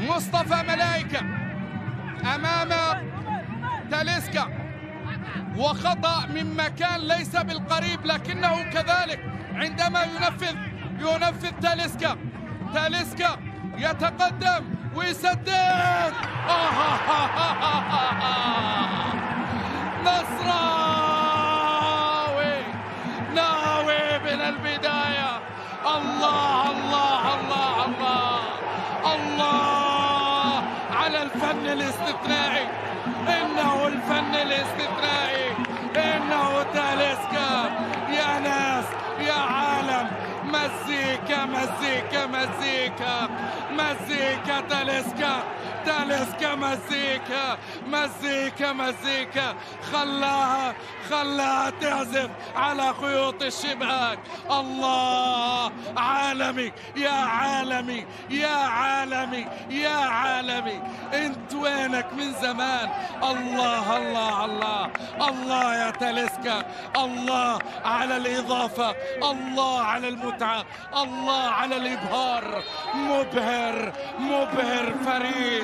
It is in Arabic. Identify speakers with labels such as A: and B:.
A: مصطفى ملايكة أمام تاليسكا، وخطأ من مكان ليس بالقريب، لكنه كذلك عندما ينفذ تاليسكا يتقدم ويسدد. نصراوي ناوي من البداية. الله الله الله الله الله على الفن الاستثنائي، إنه الفن الاستثنائي، إنه تاليسكا. يا ناس يا عالم، مزيكا مزيكا مزيكا مزيكا تاليسكا مزيكا مزيكا مزيكا، خلاها تعزف على خيوط الشباك. الله، عالمي يا عالمي يا عالمي يا عالمي، انت وينك من زمان؟ الله الله الله الله يا تاليسكا، الله على الإضافة، الله على المتعة، الله على الإبهار. مبهر فريد.